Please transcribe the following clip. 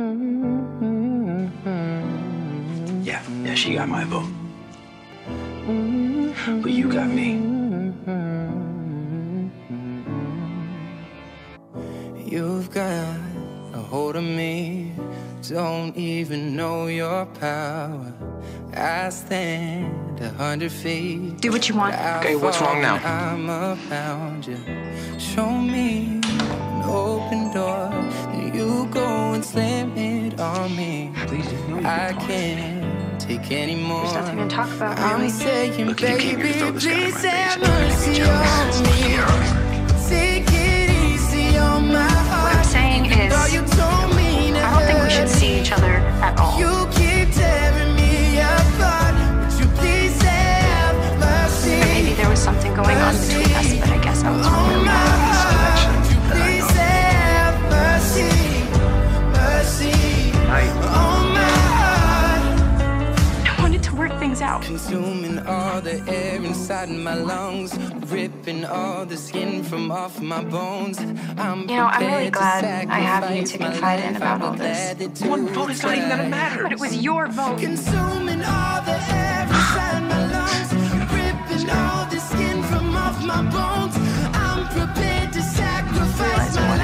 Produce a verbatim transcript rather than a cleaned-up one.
Yeah, yeah, she got my vote. But you got me. You've got a hold of me, don't even know your power. I stand a hundred feet. Do what you want. Okay, what's wrong now? I'm around you. Show me an open door, then you go and slam it on me. Please, no, you I can can't take any more. There's nothing to talk about, really. I'm saying, Look, you came here to throw baby, this guy in my face. please have It's gonna make me mercy jealous. on me. Take it easy on my heart. What I'm saying is, Though you told me I don't think we should see each other at all. you keep tearing me apart. Would you please have mercy? Maybe there was something going on between us, but I guess I was wrong. On my heart. Connection that I Please know. have mercy, mercy. Right. On my heart. I wanted to work things out. Consuming all the air inside my lungs, ripping all the skin from off my bones. I'm You know, I'm really prepared glad I have you to sacrifice my confide in life. about I'm all this. glad that One you vote is not even gonna matter. But it was your vote. Consuming all the air inside my lungs, ripping all the skin from off my bones. I'm prepared to sacrifice my